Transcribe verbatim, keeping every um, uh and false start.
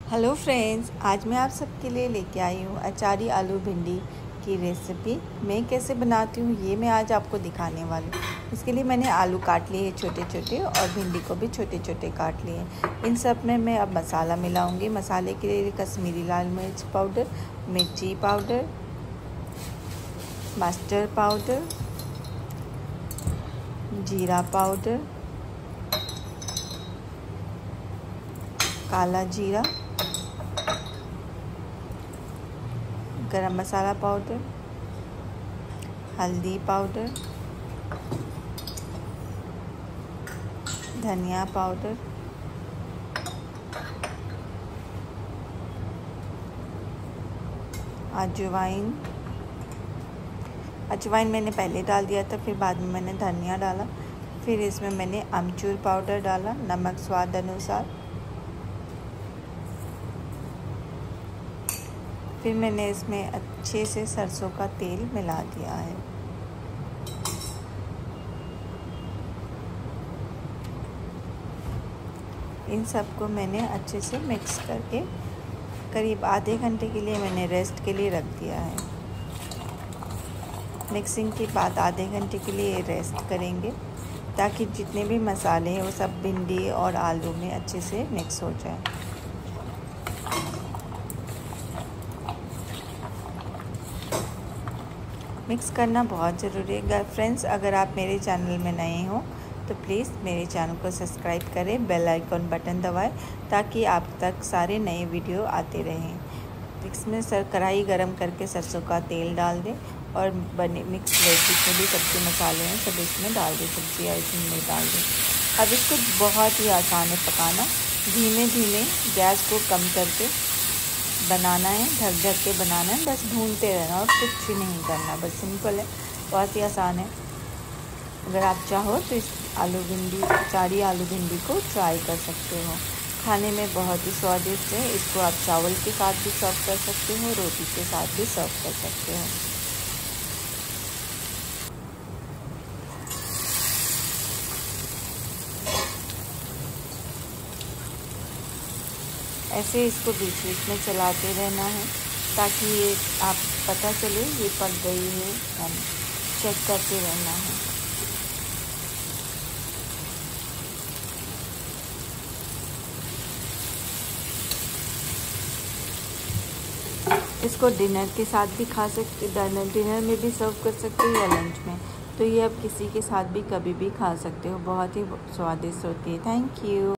Hello friends, आज मैं आप सबके लिए लेके आई हूँ अचारी आलू भिंडी की रेसिपी। मैं कैसे बनाती हूँ ये मैं आज आपको दिखाने वाली हूँ। इसके लिए मैंने आलू काट लिए छोटे छोटे और भिंडी को भी छोटे छोटे काट लिए। इन सब में मैं अब मसाला मिलाऊंगी। मसाले के लिए कश्मीरी लाल मिर्च पाउडर, मिर्ची पाउडर, मस्टर्ड पाउडर, जीरा पाउडर, काला जीरा, गरम मसाला पाउडर, हल्दी पाउडर, धनिया पाउडर, अजवाइन। अजवाइन मैंने पहले डाल दिया था, फिर बाद में मैंने धनिया डाला। फिर इसमें मैंने अमचूर पाउडर डाला, नमक स्वाद अनुसार। फिर मैंने इसमें अच्छे से सरसों का तेल मिला दिया है। इन सबको मैंने अच्छे से मिक्स करके करीब आधे घंटे के लिए मैंने रेस्ट के लिए रख दिया है। मिक्सिंग के बाद आधे घंटे के लिए रेस्ट करेंगे ताकि जितने भी मसाले हैं वो सब भिंडी और आलू में अच्छे से मिक्स हो जाए। मिक्स करना बहुत ज़रूरी है फ्रेंड्स। अगर आप मेरे चैनल में नए हो तो प्लीज़ मेरे चैनल को सब्सक्राइब करें, बेल आइकॉन बटन दबाएं ताकि आप तक सारे नए वीडियो आते रहें। इसमें सर कढ़ाई गरम करके सरसों का तेल डाल दें और बने मिक्स वेज जितने भी सब्ज़ी मसाले हैं सब इसमें डाल दें, सब्जियाँ इसमें डाल दें। अब इसको बहुत ही आसान है पकाना। धीमे धीमे गैस को कम करके बनाना है, ढक ढक के बनाना है, बस भूनते रहना और कुछ भी नहीं करना, बस सिंपल है, बहुत ही आसान है। अगर आप चाहो तो इस आलू भिंडी अचारी आलू भिंडी को ट्राई कर सकते हो। खाने में बहुत ही स्वादिष्ट है। इसको आप चावल के साथ भी सर्व कर सकते हो, रोटी के साथ भी सर्व कर सकते हो। ऐसे इसको बीच बीच में चलाते रहना है ताकि ये आप पता चले ये पक गई है, हम चेक करते रहना है। इसको डिनर के साथ भी खा सकते, डिनर में भी सर्व कर सकते हो या लंच में। तो ये आप किसी के साथ भी कभी भी खा सकते हो, बहुत ही स्वादिष्ट होती है। Thank you.